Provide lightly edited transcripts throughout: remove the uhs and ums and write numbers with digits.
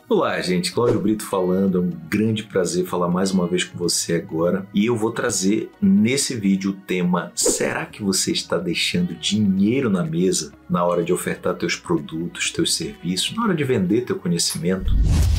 Olá, gente, Cláudio Brito falando, é um grande prazer falar mais uma vez com você agora e eu vou trazer nesse vídeo o tema: será que você está deixando dinheiro na mesa na hora de ofertar teus produtos, teus serviços, na hora de vender teu conhecimento?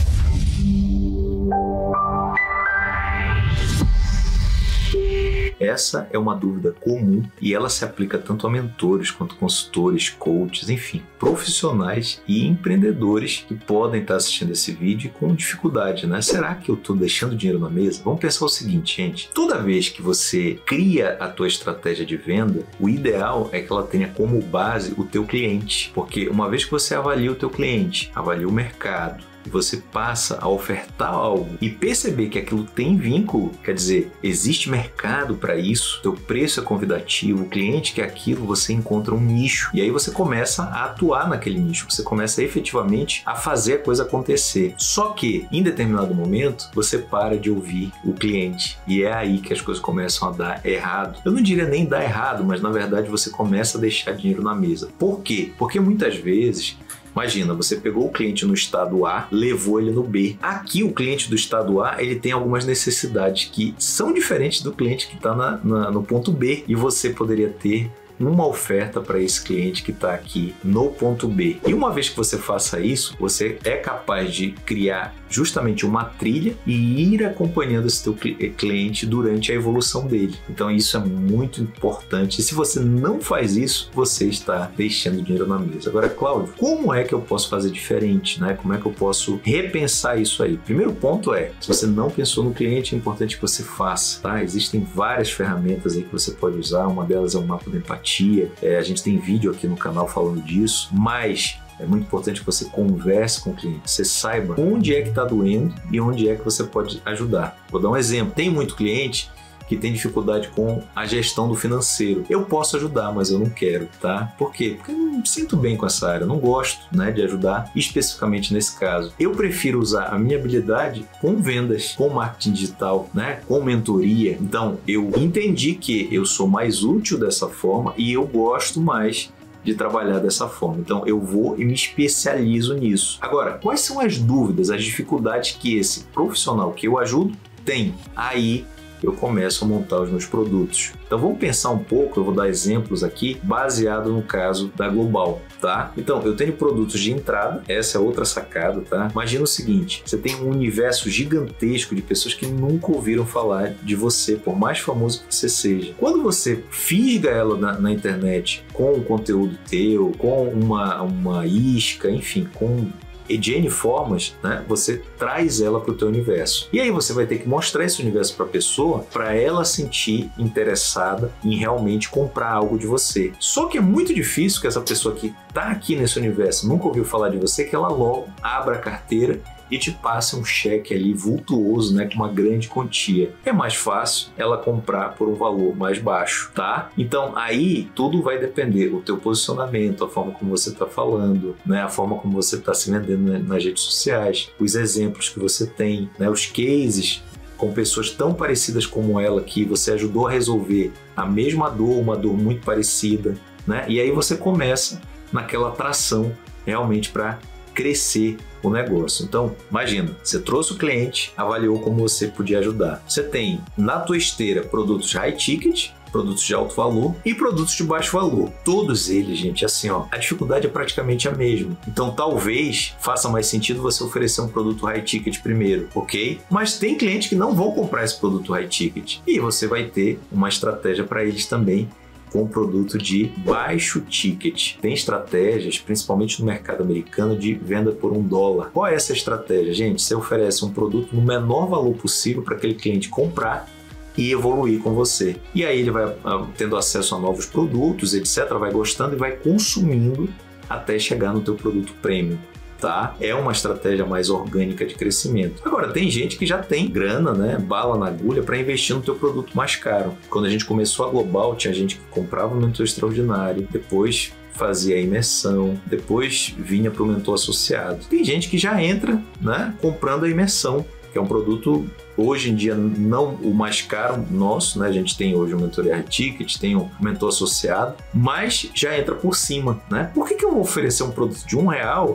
Essa é uma dúvida comum e ela se aplica tanto a mentores quanto consultores, coaches, enfim, profissionais e empreendedores que podem estar assistindo esse vídeo com dificuldade, né? Será que eu estou deixando dinheiro na mesa? Vamos pensar o seguinte, gente. Toda vez que você cria a tua estratégia de venda, o ideal é que ela tenha como base o teu cliente, porque uma vez que você avalia o teu cliente, avalia o mercado, e você passa a ofertar algo e perceber que aquilo tem vínculo, quer dizer, existe mercado para isso, teu preço é convidativo, o cliente quer aquilo, você encontra um nicho e aí você começa a atuar naquele nicho, você começa efetivamente a fazer a coisa acontecer. Só que em determinado momento você para de ouvir o cliente e é aí que as coisas começam a dar errado. Eu não diria nem dar errado, mas na verdade você começa a deixar dinheiro na mesa. Por quê? Porque muitas vezes, imagina, você pegou o cliente no estado A, levou ele no B. Aqui o cliente do estado A, ele tem algumas necessidades que são diferentes do cliente que está no ponto B. E você poderia ter uma oferta para esse cliente que está aqui no ponto B. E uma vez que você faça isso, você é capaz de criar justamente uma trilha e ir acompanhando esse teu cliente durante a evolução dele. Então isso é muito importante. E se você não faz isso, você está deixando dinheiro na mesa. Agora, Cláudio, como é que eu posso fazer diferente, né? Como é que eu posso repensar isso aí? Primeiro ponto é, se você não pensou no cliente, é importante que você faça, tá? Existem várias ferramentas aí que você pode usar. Uma delas é o mapa da empatia. A gente tem vídeo aqui no canal falando disso, mas é muito importante que você converse com o cliente, você saiba onde é que está doendo e onde é que você pode ajudar. Vou dar um exemplo. Tem muito cliente que tem dificuldade com a gestão do financeiro. Eu posso ajudar, mas eu não quero, tá? Por quê? Porque eu não me sinto bem com essa área, eu não gosto, né, de ajudar especificamente nesse caso. Eu prefiro usar a minha habilidade com vendas, com marketing digital, né, com mentoria. Então, eu entendi que eu sou mais útil dessa forma e eu gosto mais de trabalhar dessa forma. Então eu vou e me especializo nisso. Agora, quais são as dúvidas, as dificuldades que esse profissional que eu ajudo tem? Aí eu começo a montar os meus produtos. Então vamos pensar um pouco, eu vou dar exemplos aqui baseado no caso da Global, tá? Então eu tenho produtos de entrada, essa é outra sacada, tá? Imagina o seguinte, você tem um universo gigantesco de pessoas que nunca ouviram falar de você, por mais famoso que você seja. Quando você fisga ela na internet com um conteúdo teu, com uma isca, enfim, com de N formas, né, você traz ela para o teu universo. E aí você vai ter que mostrar esse universo para a pessoa, para ela sentir interessada em realmente comprar algo de você. Só que é muito difícil que essa pessoa que está aqui nesse universo, nunca ouviu falar de você, que ela logo abra a carteira e te passe um cheque ali vultuoso, né, com uma grande quantia. É mais fácil ela comprar por um valor mais baixo, tá? Então aí tudo vai depender do teu posicionamento, a forma como você está falando, né, a forma como você está se vendendo nas redes sociais, os exemplos que você tem, né, os cases com pessoas tão parecidas como ela que você ajudou a resolver a mesma dor, uma dor muito parecida, né? E aí você começa naquela atração realmente para crescer o negócio. Então, imagina, você trouxe o cliente, avaliou como você podia ajudar. Você tem na tua esteira produtos high ticket, produtos de alto valor e produtos de baixo valor. Todos eles, gente, assim, ó, a dificuldade é praticamente a mesma. Então, talvez faça mais sentido você oferecer um produto high ticket primeiro, ok? Mas tem clientes que não vão comprar esse produto high ticket e você vai ter uma estratégia para eles também com produto de baixo ticket. Tem estratégias, principalmente no mercado americano, de venda por $1. Qual é essa estratégia, gente? Você oferece um produto no menor valor possível para aquele cliente comprar e evoluir com você. E aí ele vai tendo acesso a novos produtos, etc., vai gostando e vai consumindo até chegar no teu produto premium. Tá? É uma estratégia mais orgânica de crescimento. Agora, tem gente que já tem grana, né, bala na agulha para investir no teu produto mais caro. Quando a gente começou a Global, tinha gente que comprava o mentor extraordinário, depois fazia a imersão, depois vinha para o mentor associado. Tem gente que já entra, né, comprando a imersão, que é um produto, hoje em dia, não o mais caro nosso, né? A gente tem hoje o mentoria high ticket, tem o mentor associado, mas já entra por cima, né? Por que eu vou oferecer um produto de R$1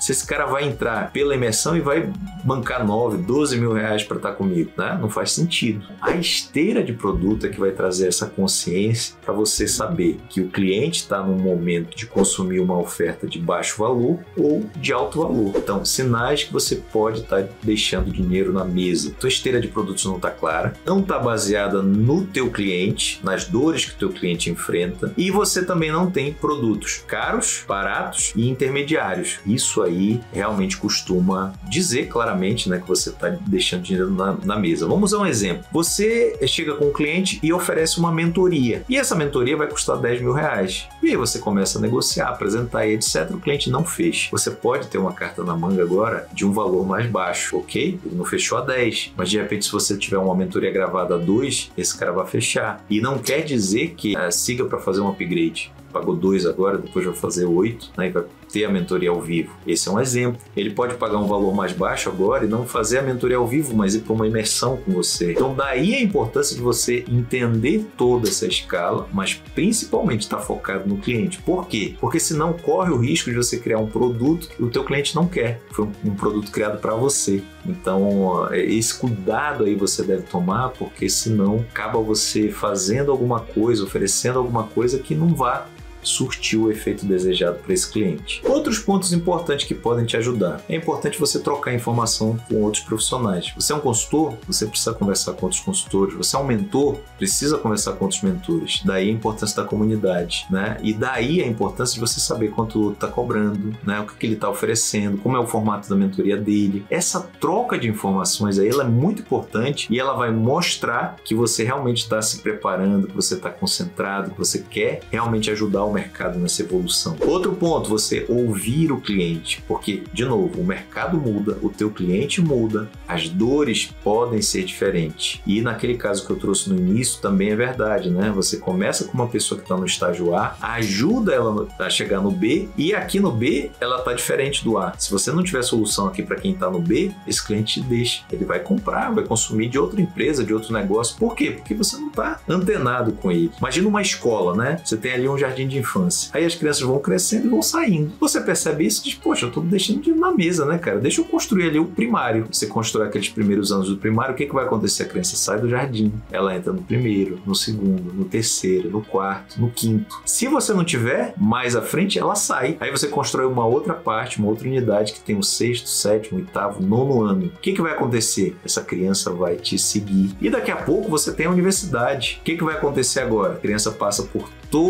se esse cara vai entrar pela imersão e vai bancar 9, 12 mil reais para estar comigo, né? Não faz sentido. A esteira de produto é que vai trazer essa consciência para você saber que o cliente está num momento de consumir uma oferta de baixo valor ou de alto valor. Então, sinais que você pode estar deixando dinheiro na mesa. Tua esteira de produtos não está clara, não está baseada no teu cliente, nas dores que o teu cliente enfrenta, e você também não tem produtos caros, baratos e intermediários. Isso aí realmente costuma dizer claramente, né, que você está deixando dinheiro na mesa. Vamos usar um exemplo. Você chega com um cliente e oferece uma mentoria, e essa mentoria vai custar 10 mil reais. E aí você começa a negociar, apresentar e etc. O cliente não fecha. Você pode ter uma carta na manga agora de um valor mais baixo, ok? Ele não fechou a 10, mas de repente se você tiver uma mentoria gravada a 2, esse cara vai fechar. E não quer dizer que siga para fazer um upgrade. Pagou 2 agora, depois vai fazer 8, né? E vai ter a mentoria ao vivo. Esse é um exemplo. Ele pode pagar um valor mais baixo agora e não fazer a mentoria ao vivo, mas ir para uma imersão com você. Então daí a importância de você entender toda essa escala, mas principalmente estar focado no cliente. Por quê? Porque senão corre o risco de você criar um produto que o teu cliente não quer. Foi um produto criado para você. Então esse cuidado aí você deve tomar, porque senão acaba você fazendo alguma coisa, oferecendo alguma coisa que não vá surtir o efeito desejado para esse cliente. Outros pontos importantes que podem te ajudar. É importante você trocar informação com outros profissionais. Você é um consultor? Você precisa conversar com outros consultores. Você é um mentor? Precisa conversar com outros mentores. Daí a importância da comunidade, né? E daí a importância de você saber quanto o outro está cobrando, né? O que ele está oferecendo, como é o formato da mentoria dele. Essa troca de informações aí, ela é muito importante e ela vai mostrar que você realmente está se preparando, que você está concentrado, que você quer realmente ajudar o mercado nessa evolução. Outro ponto, você ouvir o cliente, porque, de novo, o mercado muda, o teu cliente muda, as dores podem ser diferentes. E naquele caso que eu trouxe no início, também é verdade, né? Você começa com uma pessoa que está no estágio A, ajuda ela a chegar no B, e aqui no B, ela está diferente do A. Se você não tiver solução aqui para quem está no B, esse cliente te deixa. Ele vai comprar, vai consumir de outra empresa, de outro negócio. Por quê? Porque você não está antenado com ele. Imagina uma escola, né? Você tem ali um jardim de infância. Aí as crianças vão crescendo e vão saindo. Você percebe isso e diz, poxa, eu tô deixando dinheiro na mesa, né, cara? Deixa eu construir ali o primário. Você constrói aqueles primeiros anos do primário, o que vai acontecer? A criança sai do jardim, ela entra no primeiro, no segundo, no terceiro, no quarto, no quinto. Se você não tiver, mais à frente, ela sai. Aí você constrói uma outra parte, uma outra unidade que tem o sexto, sétimo, oitavo, nono ano. O que vai acontecer? Essa criança vai te seguir. E daqui a pouco você tem a universidade. O que vai acontecer agora? A criança passa por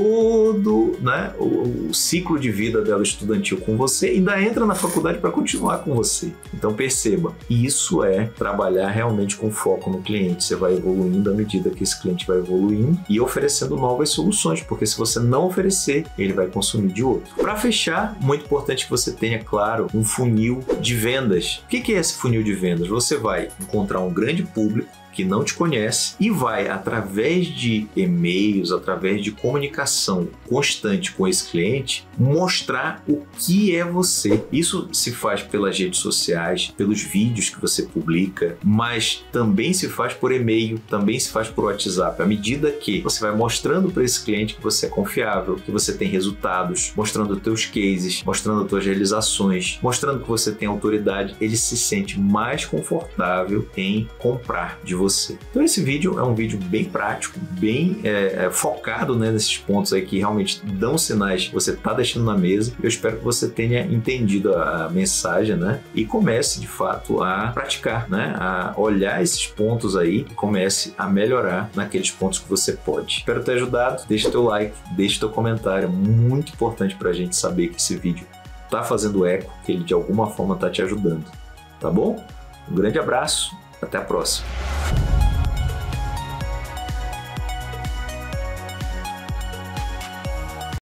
todo, né, o ciclo de vida dela estudantil com você e ainda entra na faculdade para continuar com você. Então perceba, isso é trabalhar realmente com foco no cliente. Você vai evoluindo à medida que esse cliente vai evoluindo e oferecendo novas soluções, porque se você não oferecer, ele vai consumir de outro. Para fechar, muito importante que você tenha, claro, um funil de vendas. O que é esse funil de vendas? Você vai encontrar um grande público que não te conhece e vai, através de e-mails, através de comunicação constante com esse cliente, mostrar o que é você. Isso se faz pelas redes sociais, pelos vídeos que você publica, mas também se faz por e-mail, também se faz por WhatsApp. À medida que você vai mostrando para esse cliente que você é confiável, que você tem resultados, mostrando os teus cases, mostrando as tuas realizações, mostrando que você tem autoridade, ele se sente mais confortável em comprar de você. Então esse vídeo é um vídeo bem prático, bem focado, né, nesses pontos aí que realmente dão sinais que você está deixando na mesa. Eu espero que você tenha entendido a mensagem, né, e comece de fato a praticar, né, a olhar esses pontos aí e comece a melhorar naqueles pontos que você pode. Espero ter ajudado. Deixa teu like, deixa teu comentário, é muito importante para a gente saber que esse vídeo está fazendo eco, que ele de alguma forma está te ajudando, tá bom? Um grande abraço, até a próxima.